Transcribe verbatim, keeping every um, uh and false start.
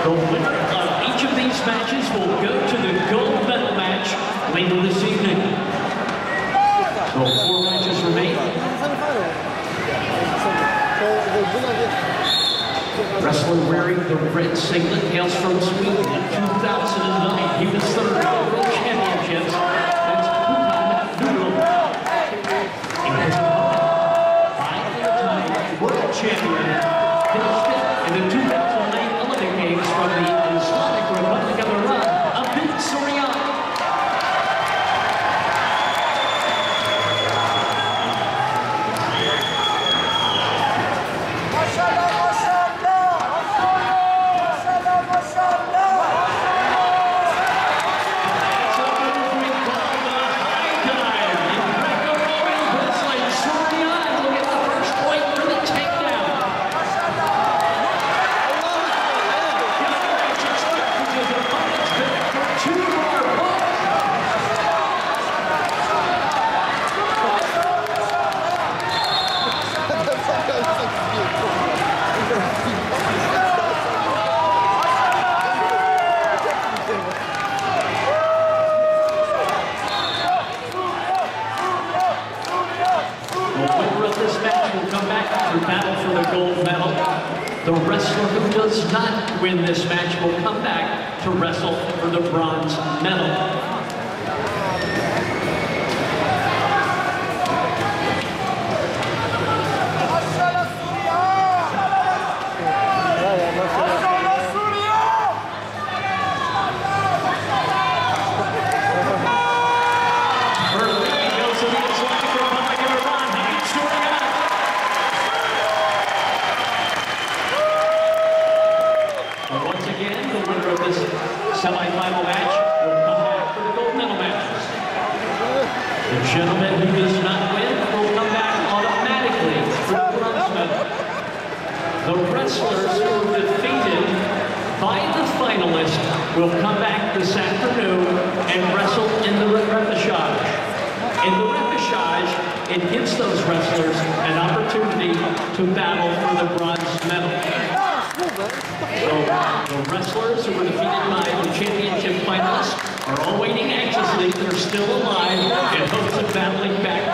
The winner of each of these matches will go to the gold medal match later this evening. So four matches remain. Wrestler wearing the red singlet hails from Sweden in two thousand nine. He was third in the World Championships. That's Håkan Nordlund. He has a five-time world champion. Finished fifth in the two thousand nine Olympic Games from the Islamic Republic of Iran, Abid Suryan. Battle for the gold medal. The wrestler who does not win this match will come back to wrestle for the bronze medal. Semi-final match will come back for the gold medal matches. The gentleman who does not win will come back automatically for the bronze medal. The wrestlers who were defeated by the finalists will come back this afternoon and wrestle in the repechage. In the repechage, it gives those wrestlers an opportunity to battle for the bronze medal. So the wrestlers who were defeated by the championship finalists are all waiting anxiously. They're still alive in hopes of battling back